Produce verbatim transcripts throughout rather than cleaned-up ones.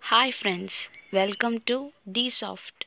Hi friends, welcome to D Soft.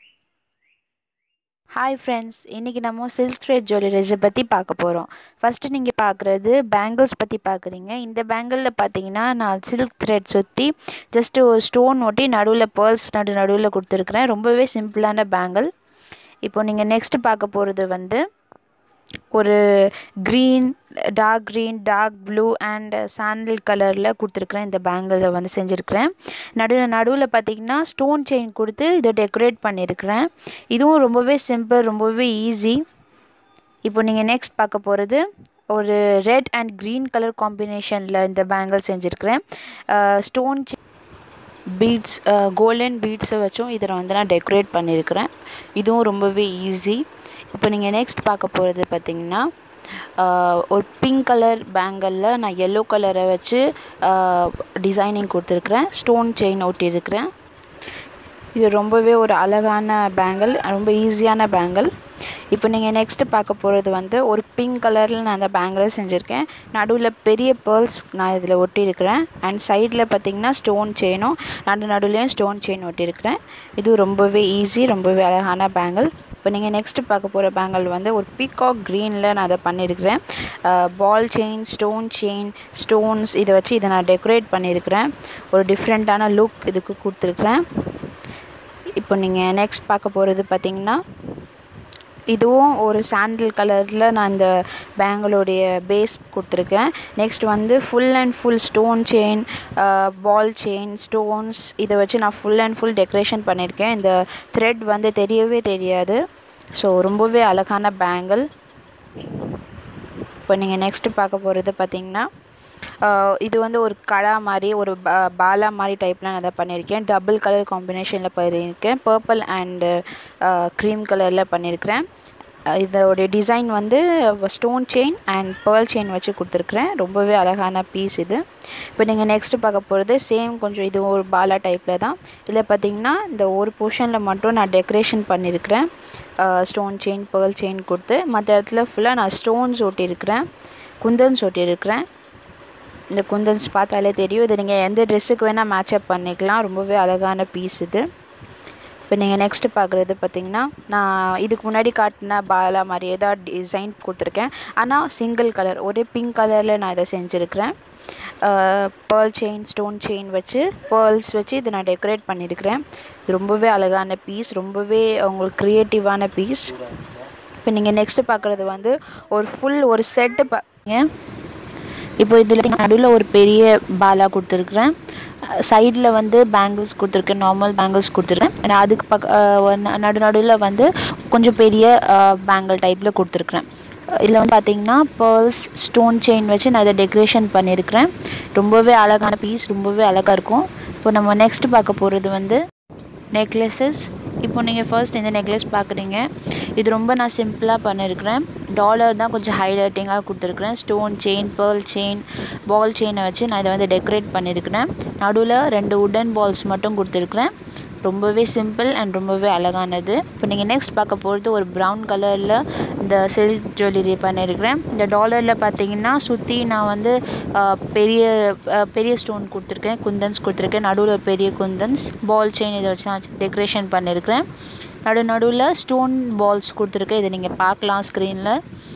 Hi friends, இன்றைக்கி நம்ம silk thread ஜுவல்லரிஸை பற்றி பார்க்க போகிறோம். ஃபஸ்ட்டு நீங்கள் பார்க்குறது பேங்கிள்ஸ் பற்றி பார்க்குறீங்க. இந்த பேங்கிளில் பார்த்தீங்கன்னா நான் சில்க் த்ரெட் சுற்றி ஜஸ்ட்டு ஒரு ஸ்டோன் ஒட்டி நடுவில் பேர்ல்ஸ் நடு நடுவில் கொடுத்துருக்குறேன். ரொம்பவே சிம்பிளான பேங்கிள். இப்போ நீங்கள் நெக்ஸ்ட்டு பார்க்க போகிறது வந்து ஒரு green, dark green, dark blue and sandal கலரில் கொடுத்துருக்குறேன். இந்த பேங்கிளை வந்து செஞ்சுருக்கிறேன். நடுவில் நடுவில் பார்த்திங்கன்னா ஸ்டோன் செயின் கொடுத்து இதை டெக்கரேட் பண்ணியிருக்கிறேன். இதுவும் ரொம்பவே சிம்பிள், ரொம்பவே ஈஸி. இப்போ நீங்கள் நெக்ஸ்ட் பார்க்க போகிறது ஒரு ரெட் அண்ட் க்ரீன் கலர் காம்பினேஷனில் இந்த பேங்கிள் செஞ்சுருக்கிறேன். ஸ்டோன் பீட்ஸ், கோல்டன் பீட்ஸை வச்சும் இதை வந்து நான் டெக்கரேட் பண்ணியிருக்கிறேன். இதுவும் ரொம்பவே ஈஸி. இப்போ நீங்கள் நெக்ஸ்ட் பார்க்க போகிறது பார்த்திங்கன்னா ஒரு பிங்க் கலர் பேங்கிளில் நான் எல்லோ கலரை வச்சு டிசைனிங் கொடுத்துருக்குறேன். ஸ்டோன் செயின் ஒட்டியிருக்கிறேன். இது ரொம்பவே ஒரு அழகான பேங்கிள், ரொம்ப ஈஸியான பேங்கிள். இப்போ நீங்கள் நெக்ஸ்ட்டு பார்க்க போகிறது வந்து ஒரு பிங்க் கலரில் நான் அந்த பேங்கிளை செஞ்சுருக்கேன். நடுவில் பெரிய பேர்ல்ஸ் நான் இதில் ஒட்டியிருக்கிறேன். அண்ட் சைடில் பார்த்திங்கன்னா ஸ்டோன் செயினும் நடு நடுவுலையும் ஸ்டோன் செயின் ஒட்டியிருக்கிறேன். இது ரொம்பவே ஈஸி, ரொம்பவே அழகான பேங்கிள். இப்போ நீங்கள் நெக்ஸ்ட்டு பார்க்க போகிற பேங்கிள் வந்து ஒரு பீகாக் க்ரீனில் நான் அதை பண்ணியிருக்கிறேன். Ball chain, stone chain, stones இதை வச்சு இதை நான் டெக்கரேட் பண்ணியிருக்கிறேன். ஒரு டிஃப்ரெண்ட்டான லுக் இதுக்கு கொடுத்துருக்குறேன். இப்போ நீங்கள் நெக்ஸ்ட் பார்க்க போகிறது பார்த்திங்கன்னா இதுவும் ஒரு சாண்டில் கலரில் நான் இந்த பேங்கிளோடைய பேஸ் கொடுத்துருக்கேன். நெக்ஸ்ட் வந்து full and full stone chain, ball chain, stones இதை வச்சு நான் ஃபுல் அண்ட் ஃபுல் டெக்கரேஷன் பண்ணியிருக்கேன். இந்த த்ரெட் வந்து தெரியவே தெரியாது. ஸோ ரொம்பவே அழகான பேங்கிள். இப்போ நீங்கள் நெக்ஸ்ட்டு பார்க்க போகிறது பார்த்திங்கன்னா இது வந்து ஒரு கடா மாதிரி, ஒரு பாலா மாதிரி டைப்பில் நான் அதை பண்ணியிருக்கேன். டபுள் கலர் காம்பினேஷனில் பண்ணியிருக்கேன். பர்பிள் அண்டு க்ரீம் கலரில் பண்ணியிருக்கிறேன். இதோடைய டிசைன் வந்து stone chain and pearl chain வச்சு கொடுத்துருக்குறேன். ரொம்பவே அழகான பீஸ் இது. இப்போ நீங்கள் நெக்ஸ்ட்டு பார்க்க போகிறது சேம் கொஞ்சம் இது ஒரு பாலா டைப்பில் தான். இதில் பார்த்திங்கன்னா இந்த ஒரு போர்ஷனில் மட்டும் நான் டெக்கரேஷன் பண்ணியிருக்கிறேன். ஸ்டோன் செயின், பேர்ல் செயின் கொடுத்து மற்ற இடத்துல ஃபுல்லாக நான் ஸ்டோன்ஸ் ஒட்டியிருக்கிறேன், குந்தன்ஸ் ஒட்டியிருக்கிறேன். இந்த குந்தன்ஸ் பார்த்தாலே தெரியும். இது நீங்கள் எந்த ட்ரெஸ்ஸுக்கு வேணால் மேட்சப் பண்ணிக்கலாம். ரொம்பவே அழகான பீஸ் இது. இப்போ நீங்கள் நெக்ஸ்ட்டு பார்க்குறது பார்த்திங்கன்னா நான் இதுக்கு முன்னாடி காட்டின பாலா மாதிரியே தான் டிசைன் கொடுத்துருக்கேன். ஆனால் சிங்கிள் கலர், ஒரே பிங்க் கலரில் நான் இதை செஞ்சுருக்கிறேன். பேர்ல் செயின், ஸ்டோன் செயின் வச்சு பேர்ல்ஸ் வச்சு இதை நான் டெக்கரேட் பண்ணியிருக்கிறேன். இது ரொம்பவே அழகான பீஸ், ரொம்பவே உங்களுக்கு க்ரியேட்டிவான பீஸ். இப்போ நீங்கள் நெக்ஸ்ட்டு பார்க்குறது வந்து ஒரு ஃபுல் ஒரு செட்டு பாருங்க. இப்போ இதில் நடுவில் ஒரு பெரிய பாலா கொடுத்துருக்குறேன். சைடில் வந்து பேங்கிள்ஸ் கொடுத்துருக்கேன், நார்மல் பேங்கிள்ஸ் கொடுத்துருக்கேன். அதுக்கு பக்க நடு நடுவில் வந்து கொஞ்சம் பெரிய பேங்கிள் டைப்பில் கொடுத்துருக்குறேன். இதில் வந்து பார்த்திங்கன்னா பேர்ல்ஸ், ஸ்டோன் செயின் வச்சு நான் இதை டெக்கரேஷன் பண்ணியிருக்கிறேன். ரொம்பவே அழகான பீஸ், ரொம்பவே அழகாக இருக்கும். இப்போ நம்ம நெக்ஸ்ட்டு பார்க்க போகிறது வந்து நெக்லஸஸ். இப்போ நீங்கள் ஃபர்ஸ்ட் இந்த நெக்லஸ் பார்க்குறீங்க. இது ரொம்ப நான் சிம்பிளாக பண்ணியிருக்கிறேன். டாலர் தான் கொஞ்சம் ஹைலைட்டிங்காக கொடுத்துருக்குறேன். Stone chain, pearl chain, ball செயினை வச்சு நான் இதை வந்து டெக்கரேட் பண்ணியிருக்கிறேன். நடுவில் ரெண்டு உட்டன் பால்ஸ் மட்டும் கொடுத்துருக்குறேன். ரொம்பவே சிம்பிள் அண்ட் ரொம்பவே அழகானது. இப்போ நீங்கள் நெக்ஸ்ட் பார்க்க போகிறது ஒரு ப்ரௌன் கலரில் இந்த சில்க் ஜுவல்லரி பண்ணியிருக்கிறேன். இந்த டாலரில் பார்த்தீங்கன்னா சுற்றி நான் வந்து பெரிய பெரிய ஸ்டோன் கொடுத்துருக்கேன், குந்தன்ஸ் கொடுத்துருக்கேன். நடுவில் பெரிய குந்தன்ஸ், பால் செயின் இதை வச்சு நான் டெக்கரேஷன் பண்ணியிருக்கிறேன். நடு நடுவில் ஸ்டோன் பால்ஸ் கொடுத்துருக்கேன். இதை நீங்கள் பார்க்கலாம் ஸ்க்ரீனில்.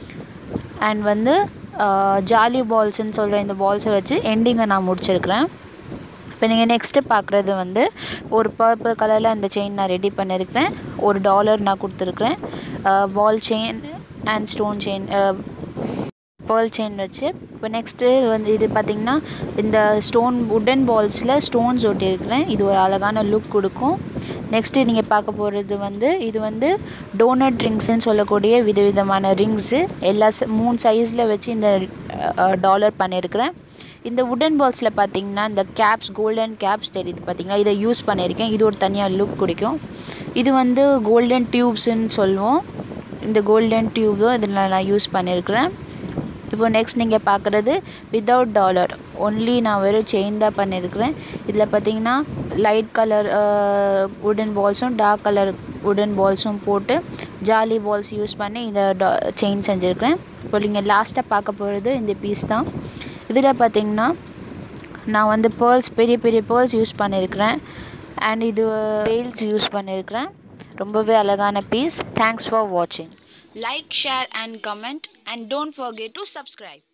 அண்ட் வந்து ஜாலி பால்ஸ்ன்னு சொல்கிற இந்த பால்ஸை வச்சு எண்டிங்கை நான் முடிச்சிருக்கிறேன். இப்போ நீங்கள் நெக்ஸ்ட்டு பார்க்குறது வந்து ஒரு பர்பிள் கலரில் அந்த செயின் நான் ரெடி பண்ணியிருக்கிறேன். ஒரு டாலர் நான் கொடுத்துருக்குறேன். Ball chain and stone chain, pearl chain வச்சு. இப்போ நெக்ஸ்ட்டு வந்து இது பார்த்திங்கன்னா இந்த ஸ்டோன் உட்டன் பால்ஸில் ஸ்டோன்ஸ் ஒட்டியிருக்கிறேன். இது ஒரு அழகான லுக் கொடுக்கும். நெக்ஸ்ட்டு நீங்கள் பார்க்க போகிறது வந்து இது வந்து டோனட் ரிங்ஸ்ன்னு சொல்லக்கூடிய விதவிதமான ரிங்ஸு எல்லா மூணு சைஸில் வச்சு இந்த டாலர் பண்ணியிருக்கிறேன். இந்த உட்டன் பால்ஸில் பார்த்திங்கன்னா இந்த கேப்ஸ், கோல்டன் கேப்ஸ் தெரியுது பார்த்திங்கன்னா, இதை யூஸ் பண்ணியிருக்கேன். இது ஒரு தனியாக லுக் கொடுக்கும். இது வந்து கோல்டன் டியூப்ஸுன்னு சொல்லுவோம். இந்த கோல்டன் டியூபும் இதில் நான் யூஸ் பண்ணியிருக்கிறேன். இப்போ நெக்ஸ்ட் நீங்கள் பார்க்குறது வித்தவுட் டாலர், ஒன்லி நான் வெறும் செயின் தான் பண்ணியிருக்கிறேன். இதில் பார்த்திங்கன்னா லைட் கலர் உட்டன் பால்ஸும் டார்க் கலர் உட்டன் பால்ஸும் போட்டு ஜாலி பால்ஸ் யூஸ் பண்ணி இந்த டா செயின் செஞ்சுருக்கிறேன். இப்போ நீங்கள் லாஸ்ட்டாக பார்க்க போகிறது இந்த பீஸ் தான். இதில் பார்த்திங்கன்னா நான் வந்து பேர்ல்ஸ் பெரிய பெரிய பேர்ல்ஸ் யூஸ் பண்ணியிருக்கிறேன் அண்ட் இது பெயில்ஸ் யூஸ் பண்ணியிருக்கிறேன். ரொம்பவே அழகான பீஸ். தேங்க்ஸ் ஃபார் வாட்சிங். Like, share and comment, and don't forget to subscribe.